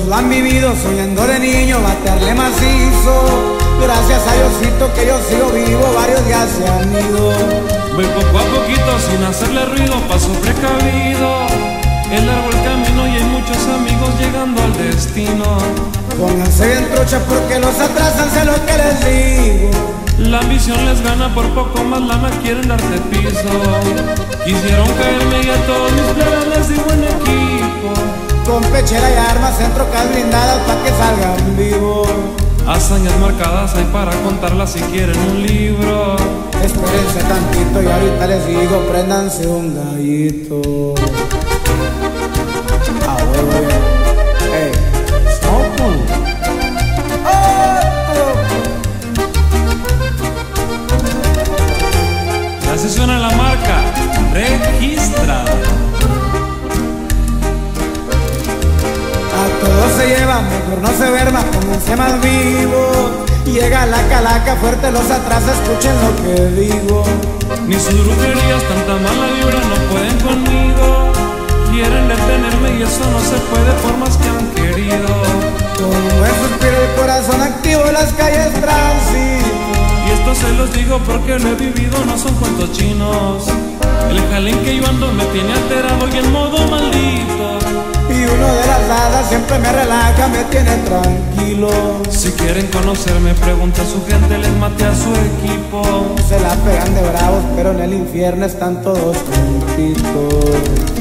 Muchos lo han vivido soñando de niño batearle macizo. Gracias a Diosito que yo sigo vivo, varios ya se han ido. Voy poco a poquito sin hacerle ruido, paso precavido. Es largo el camino y hay muchos amigos llegando al destino. Pónganse bien trucha porque los atrasan, sé lo que les digo. La ambición les gana, por poco más lana quieren darte piso. Quisieron caerme y a todos mis plebes les di buen equipo. Con pechera y armas en trocas blindadas pa' que salgan vivos. Hazañas marcadas hay para contarlas si quieren un libro. Espérense tantito y ahorita les digo, préndanse un gallito. A huevo, ey, smoke. Así suena la marca registrada. A todos se lleva, mejor no se verma, pónganse más vivos. Llega la calaca fuerte, los atrasa, escuchen lo que digo. Ni sus brujerías, tanta mala vibra no pueden conmigo. Quieren detenerme y eso no se puede por más que han querido. Con un buen suspiro y corazón activo las calles transito. Y esto se los digo porque lo he vivido, no son cuentos chinos. El jalín que yo ando me tiene alterado y en modo maldito. Y uno de las hadas siempre me relaja, me tiene tranquilo. Si quieren conocerme, pregunta a su gente, les maté a su equipo. Se la pegan de bravos, pero en el infierno están todos juntitos.